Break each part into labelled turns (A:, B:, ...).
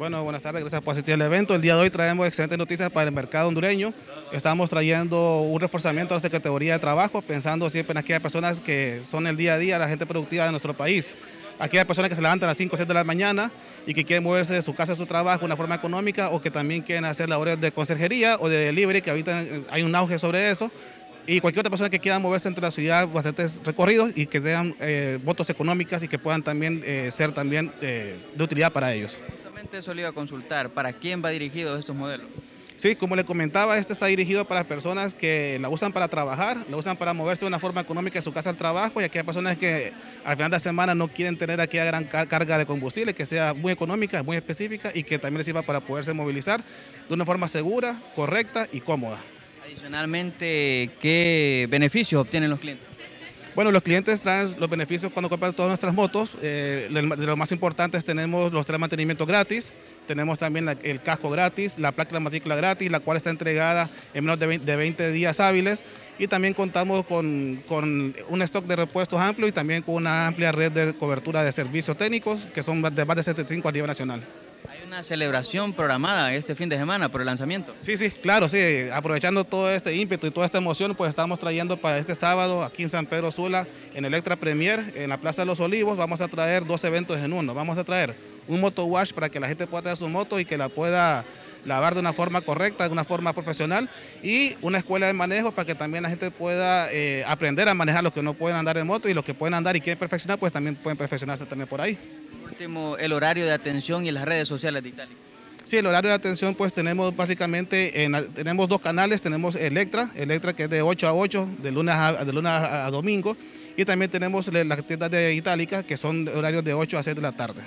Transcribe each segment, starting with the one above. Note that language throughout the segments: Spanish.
A: Bueno, buenas tardes, gracias por asistir al evento. El día de hoy traemos excelentes noticias para el mercado hondureño. Estamos trayendo un reforzamiento a nuestra categoría de trabajo, pensando siempre en aquellas personas que son el día a día, la gente productiva de nuestro país. Aquellas personas que se levantan a las 5 o 6 de la mañana y que quieren moverse de su casa a su trabajo de una forma económica, o que también quieren hacer labores de conserjería o de delivery, que ahorita hay un auge sobre eso. Y cualquier otra persona que quiera moverse entre la ciudad, bastantes recorridos y que tengan motos económicas y que puedan también ser también de utilidad para ellos.
B: Justamente eso le iba a consultar, ¿para quién va dirigido estos modelos?
A: Sí, como le comentaba, este está dirigido para personas que la usan para trabajar, la usan para moverse de una forma económica de su casa al trabajo, y aquellas personas que al final de la semana no quieren tener aquella gran carga de combustible, que sea muy económica, muy específica y que también les sirva para poderse movilizar de una forma segura, correcta y cómoda.
B: Adicionalmente, ¿qué beneficios obtienen los clientes?
A: Bueno, los clientes traen los beneficios cuando compran todas nuestras motos. De los más importantes tenemos los 3 mantenimientos gratis, tenemos también el casco gratis, la placa de matrícula gratis, la cual está entregada en menos de 20 días hábiles, y también contamos con un stock de repuestos amplio y también con una amplia red de cobertura de servicios técnicos que son de más de 75 a nivel nacional.
B: Hay una celebración programada este fin de semana por el lanzamiento.
A: Sí, claro, sí, aprovechando todo este ímpetu y toda esta emoción, pues estamos trayendo para este sábado aquí en San Pedro Sula, en Electra Premier, en la Plaza de los Olivos, vamos a traer 2 eventos en uno. Vamos a traer un moto wash para que la gente pueda traer su moto y que la pueda lavar de una forma correcta, de una forma profesional, y una escuela de manejo para que también la gente pueda aprender a manejar, los que no pueden andar en moto, y los que pueden andar y quieren perfeccionar, pues también pueden perfeccionarse también por ahí.
B: Por último, el horario de atención y las redes sociales de Itálica.
A: Sí, el horario de atención, pues tenemos básicamente, tenemos 2 canales, tenemos Electra que es de 8 a 8, de lunes a domingo, y también tenemos las tiendas de Itálica, que son horarios de 8 a 6 de la tarde.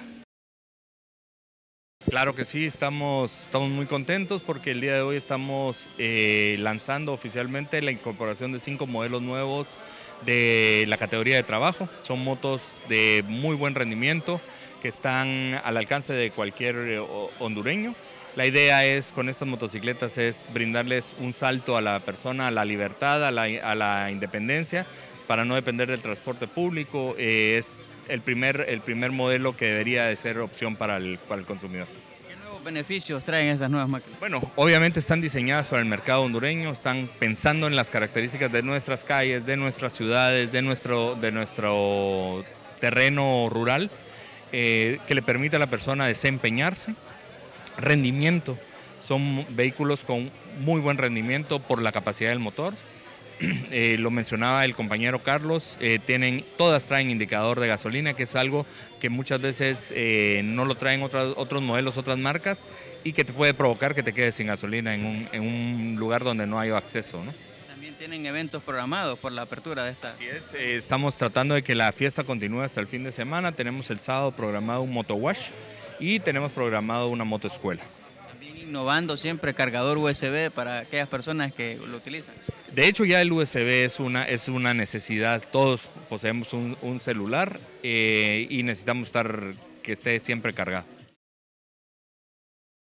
C: Claro que sí, estamos muy contentos porque el día de hoy estamos lanzando oficialmente la incorporación de 5 modelos nuevos de la categoría de trabajo. Son motos de muy buen rendimiento que están al alcance de cualquier hondureño. La idea es, con estas motocicletas, es brindarles un salto a la persona, a la libertad, a la independencia, para no depender del transporte público. Es el primer modelo que debería de ser opción para el consumidor.
B: ¿Qué nuevos beneficios traen estas nuevas máquinas?
C: Bueno, obviamente están diseñadas para el mercado hondureño, están pensando en las características de nuestras calles, de nuestras ciudades, de nuestro terreno rural, que le permite a la persona desempeñarse. Rendimiento, son vehículos con muy buen rendimiento por la capacidad del motor. Lo mencionaba el compañero Carlos, todas traen indicador de gasolina, que es algo que muchas veces no lo traen otros modelos, otras marcas, y que te puede provocar que te quedes sin gasolina en un lugar donde no hay acceso, ¿no?
B: También tienen eventos programados por la apertura de esta.
C: Así es, estamos tratando de que la fiesta continúe hasta el fin de semana. Tenemos el sábado programado un moto wash y tenemos programado una moto escuela.
B: También innovando siempre cargador USB para aquellas personas que lo utilizan.
C: De hecho, ya el USB es una necesidad. Todos poseemos un celular y necesitamos que esté siempre cargado.